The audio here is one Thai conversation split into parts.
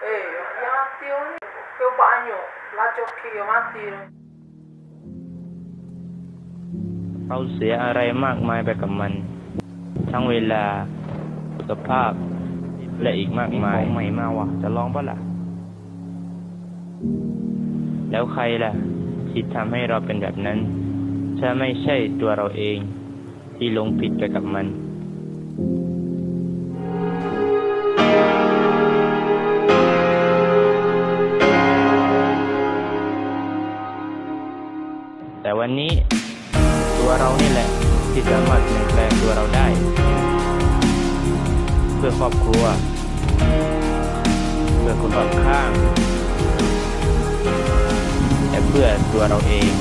yang mati ni, kau banyak, lacok kau mati. เราเสียอะไรมากมายไปกับมันทั้งเวลาสุขภาพและอีกมากมายใหม่มาวะจะลองปะล่ะแล้วใครล่ะที่ทำให้เราเป็นแบบนั้นถ้าไม่ใช่ตัวเราเองที่หลงผิดไปกับมันแต่วันนี้ตัวเรานี่แหละที่สามารถเปลี่ยนแปลงตัวเราได้เพื่อครอบครัวเพื่อคนรอบข้างและเพื่อตัวเราเอง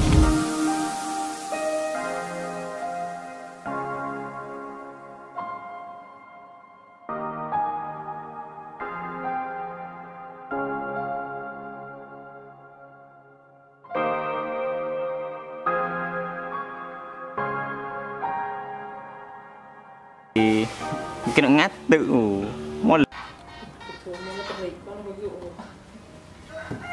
cái nó ngắt tự một